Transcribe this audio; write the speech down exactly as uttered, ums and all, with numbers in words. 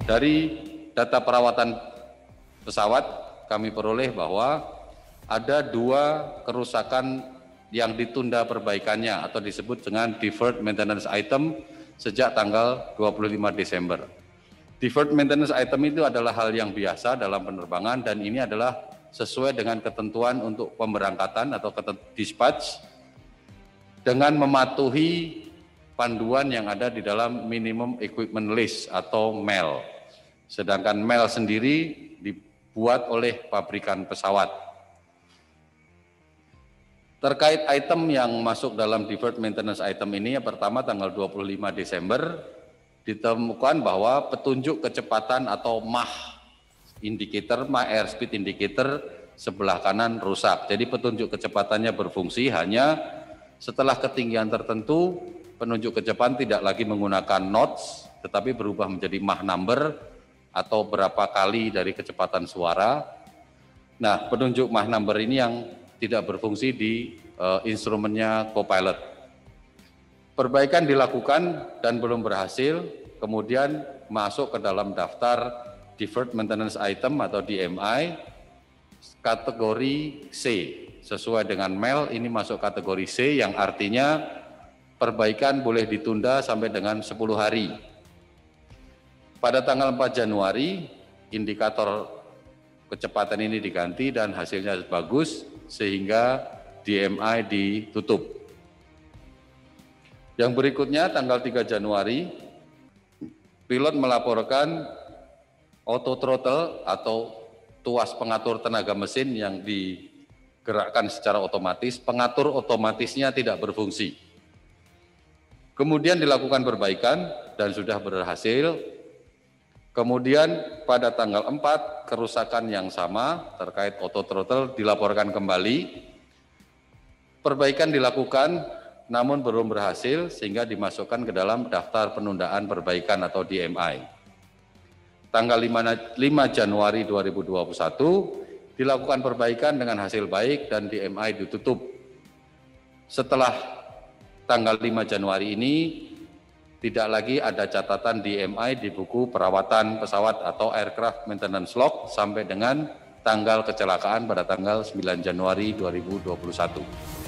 Dari data perawatan pesawat kami peroleh bahwa ada dua kerusakan yang ditunda perbaikannya atau disebut dengan deferred maintenance item sejak tanggal dua puluh lima Desember. Deferred maintenance item itu adalah hal yang biasa dalam penerbangan dan ini adalah sesuai dengan ketentuan untuk pemberangkatan atau dispatch dengan mematuhi panduan yang ada di dalam minimum equipment list atau M E L. Sedangkan M E L sendiri dibuat oleh pabrikan pesawat. Terkait item yang masuk dalam deferred maintenance item ini, yang pertama tanggal dua puluh lima Desember ditemukan bahwa petunjuk kecepatan atau Mach indicator, Mach airspeed indicator sebelah kanan rusak. Jadi petunjuk kecepatannya berfungsi hanya setelah ketinggian tertentu, penunjuk kecepatan tidak lagi menggunakan knots, tetapi berubah menjadi Mach number atau berapa kali dari kecepatan suara. Nah, penunjuk Mach number ini yang tidak berfungsi di uh, instrumennya co-pilot. Perbaikan dilakukan dan belum berhasil, kemudian masuk ke dalam daftar Deferred Maintenance Item atau D M I kategori C. Sesuai dengan M E L ini masuk kategori C yang artinya perbaikan boleh ditunda sampai dengan sepuluh hari. Pada tanggal empat Januari, indikator kecepatan ini diganti dan hasilnya bagus sehingga D M I ditutup. Yang berikutnya tanggal tiga Januari, pilot melaporkan auto throttle atau tuas pengatur tenaga mesin yang digerakkan secara otomatis, pengatur otomatisnya tidak berfungsi. Kemudian dilakukan perbaikan dan sudah berhasil. Kemudian pada tanggal empat, kerusakan yang sama terkait auto throttle dilaporkan kembali. Perbaikan dilakukan namun belum berhasil sehingga dimasukkan ke dalam daftar penundaan perbaikan atau D M I. Tanggal lima Januari dua ribu dua puluh satu dilakukan perbaikan dengan hasil baik dan D M I ditutup. Setelah tanggal lima Januari ini tidak lagi ada catatan D M I di buku perawatan pesawat atau aircraft maintenance log sampai dengan tanggal kecelakaan pada tanggal sembilan Januari dua ribu dua puluh satu.